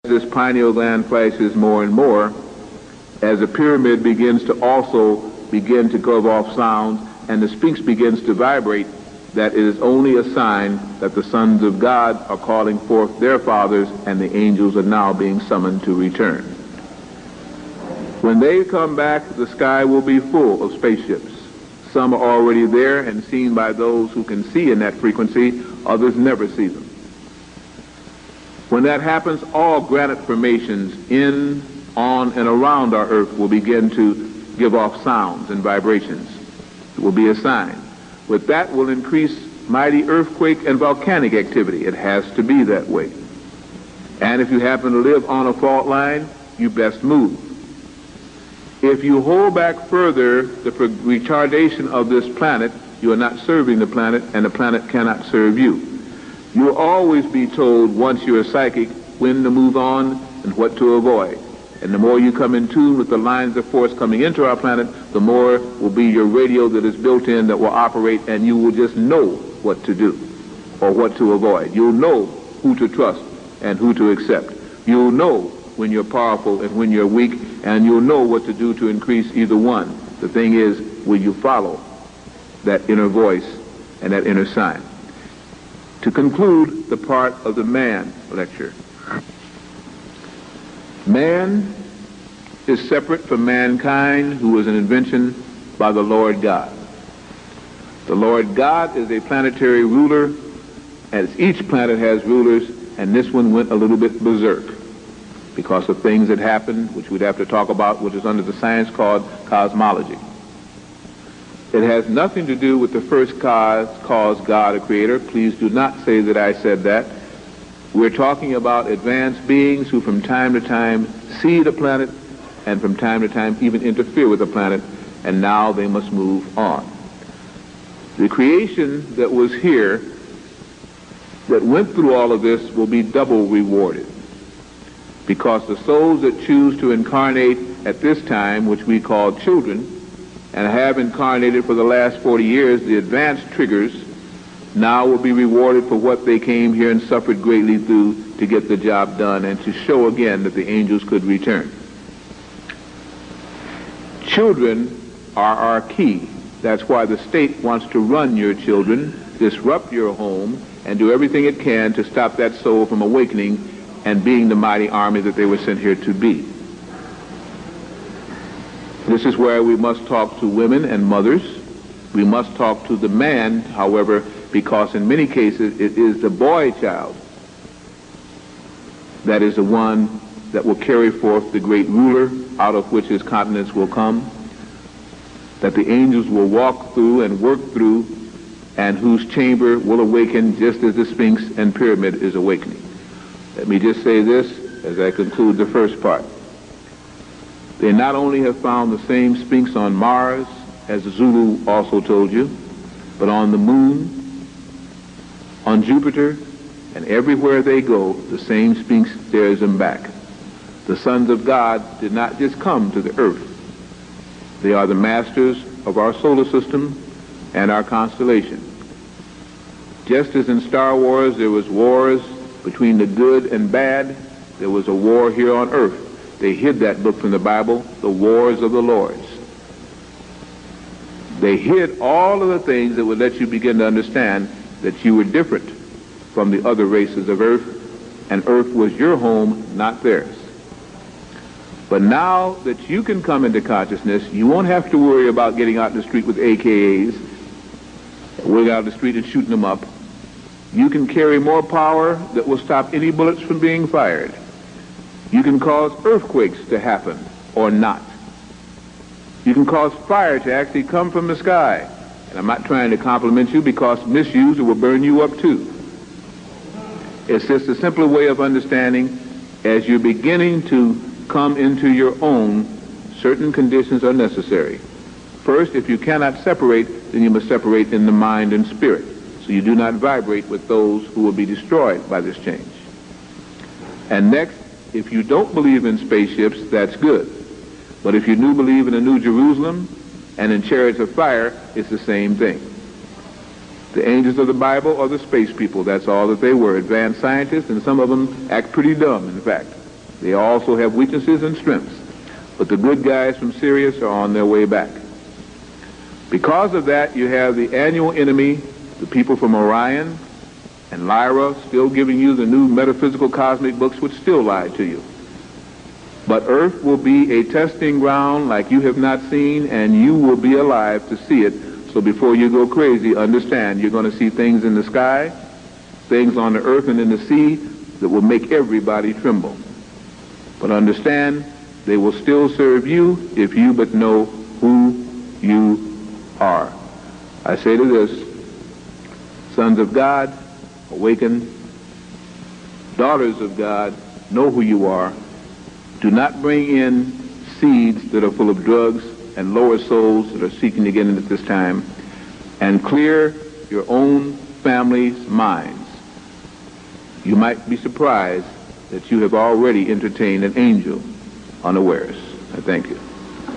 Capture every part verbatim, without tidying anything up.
this pineal gland flashes more and more, as the pyramid begins to also begin to give off sounds and the Sphinx begins to vibrate, that it is only a sign that the sons of God are calling forth their fathers and the angels are now being summoned to return. When they come back, the sky will be full of spaceships. Some are already there and seen by those who can see in that frequency, others never see them. When that happens, all granite formations in, on, and around our earth will begin to give off sounds and vibrations. It will be a sign. With that will increase mighty earthquake and volcanic activity. It has to be that way. And if you happen to live on a fault line, you best move. If you hold back further the retardation of this planet, you are not serving the planet, and the planet cannot serve you. You'll always be told, once you're a psychic, when to move on and what to avoid. And the more you come in tune with the lines of force coming into our planet, the more will be your radio that is built in that will operate, and you will just know what to do or what to avoid. You'll know who to trust and who to accept. You'll know when you're powerful and when you're weak, and you'll know what to do to increase either one. The thing is, will you follow that inner voice and that inner sign? To conclude the part of the man lecture, man is separate from mankind, who is an invention by the Lord God. The Lord God is a planetary ruler, as each planet has rulers, and this one went a little bit berserk because of things that happened, which we'd have to talk about, which is under the science called cosmology. It has nothing to do with the first cause, cause God, a creator. Please do not say that I said that. We're talking about advanced beings who from time to time see the planet and from time to time even interfere with the planet, and now they must move on. The creation that was here, that went through all of this, will be double rewarded, because the souls that choose to incarnate at this time, which we call children, and have incarnated for the last forty years, the advanced triggers, now will be rewarded for what they came here and suffered greatly through to get the job done and to show again that the angels could return. Children are our key. That's why the state wants to run your children, disrupt your home, and do everything it can to stop that soul from awakening and being the mighty army that they were sent here to be. This is where we must talk to women and mothers. We must talk to the man, however, because in many cases it is the boy child that is the one that will carry forth the great ruler out of which his continents will come, that the angels will walk through and work through, and whose chamber will awaken just as the Sphinx and pyramid is awakening. Let me just say this as I conclude the first part. They not only have found the same Sphinx on Mars, as Zulu also told you, but on the moon, on Jupiter, and everywhere they go, the same Sphinx stares them back. The sons of God did not just come to the earth. They are the masters of our solar system and our constellation. Just as in Star Wars there was wars between the good and bad, there was a war here on earth. They hid that book from the Bible, the Wars of the Lords. They hid all of the things that would let you begin to understand that you were different from the other races of earth, and earth was your home, not theirs. But now that you can come into consciousness, you won't have to worry about getting out in the street with A K As, going out in the street and shooting them up. You can carry more power that will stop any bullets from being fired. You can cause earthquakes to happen or not. You can cause fire to actually come from the sky. And I'm not trying to compliment you, because misuse, it will burn you up too. It's just a simpler way of understanding. As you're beginning to come into your own, certain conditions are necessary. First, if you cannot separate, then you must separate in the mind and spirit, so you do not vibrate with those who will be destroyed by this change. And next, if you don't believe in spaceships, that's good. But if you do believe in a New Jerusalem and in chariots of fire, it's the same thing. The angels of the Bible are the space people. That's all that they were, advanced scientists, and some of them act pretty dumb, in fact. They also have weaknesses and strengths. But the good guys from Sirius are on their way back. Because of that, you have the annual enemy, the people from Orion and Lyra, still giving you the new metaphysical cosmic books, which still lie to you. But Earth will be a testing ground like you have not seen, and you will be alive to see it. So before you go crazy, understand you're going to see things in the sky, things on the earth and in the sea that will make everybody tremble. But understand, they will still serve you if you but know who you are. I say to this, sons of God, awaken. Daughters of God, know who you are. Do not bring in seeds that are full of drugs and lower souls that are seeking to get in at this time. And clear your own family's minds. You might be surprised that you have already entertained an angel unawares. I thank you.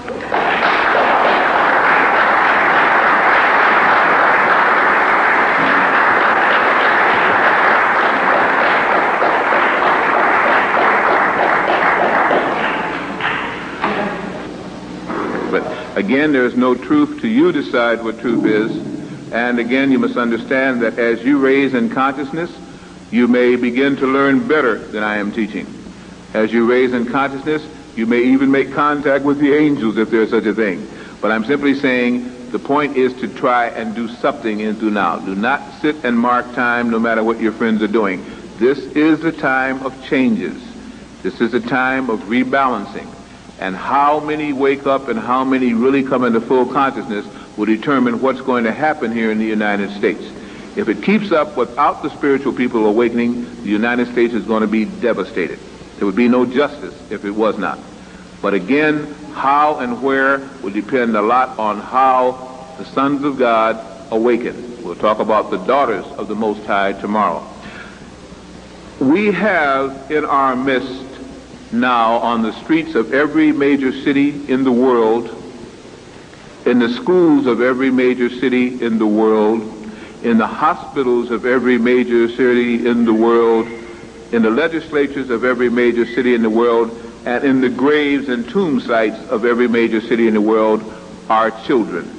Again, there is no truth to you decide what truth is. And again, you must understand that as you raise in consciousness, you may begin to learn better than I am teaching. As you raise in consciousness, you may even make contact with the angels if there is such a thing. But I'm simply saying the point is to try and do something into now. Do not sit and mark time no matter what your friends are doing. This is the time of changes. This is a time of rebalancing. And how many wake up and how many really come into full consciousness will determine what's going to happen here in the United States. If it keeps up without the spiritual people awakening, the United States is going to be devastated. There would be no justice if it was not. But again, how and where will depend a lot on how the sons of God awaken. We'll talk about the daughters of the Most High tomorrow. We have in our midst now on the streets of every major city in the world, in the schools of every major city in the world, in the hospitals of every major city in the world, in the legislatures of every major city in the world, and in the graves and tomb sites of every major city in the world are children.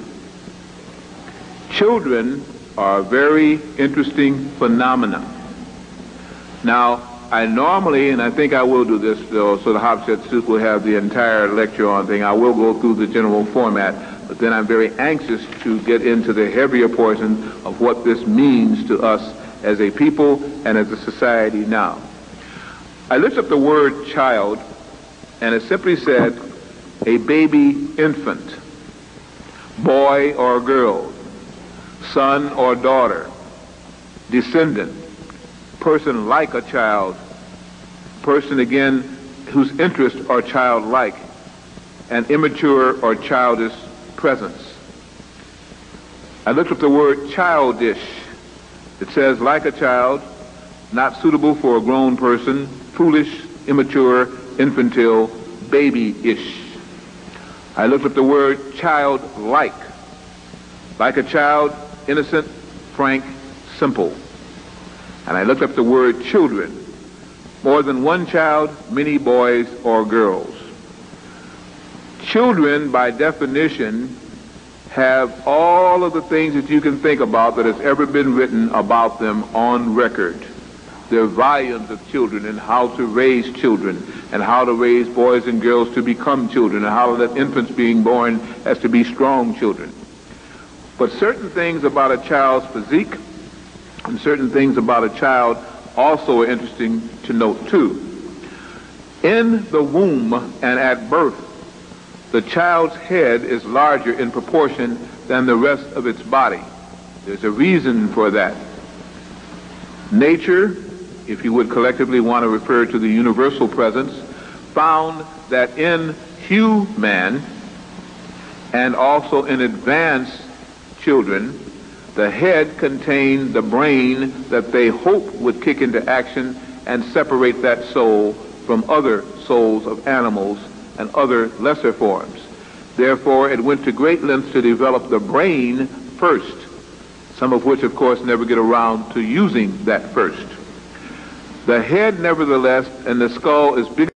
Children are a very interesting phenomenon. Now, I normally, and I think I will do this, though, so the Hofstadter Stoup will have the entire lecture on thing. I will go through the general format, but then I'm very anxious to get into the heavier portion of what this means to us as a people and as a society now. I looked up the word child, and it simply said a baby infant, boy or girl, son or daughter, descendant, person like a child, person again whose interests are childlike, and immature or childish presence. I looked up the word childish. It says like a child, not suitable for a grown person, foolish, immature, infantile, baby-ish. I looked up the word childlike. Like a child, innocent, frank, simple. And I looked up the word children. More than one child, many boys or girls. Children, by definition, have all of the things that you can think about that has ever been written about them on record. There are volumes of children and how to raise children and how to raise boys and girls to become children and how that infants being born as to be strong children. But certain things about a child's physique and certain things about a child also are interesting to note too. In the womb and at birth, the child's head is larger in proportion than the rest of its body. There's a reason for that. Nature, if you would collectively want to refer to the universal presence, found that in human and also in advanced children, the head contained the brain that they hope would kick into action and separate that soul from other souls of animals and other lesser forms. Therefore, it went to great lengths to develop the brain first, some of which, of course, never get around to using that first. The head, nevertheless, and the skull is bigger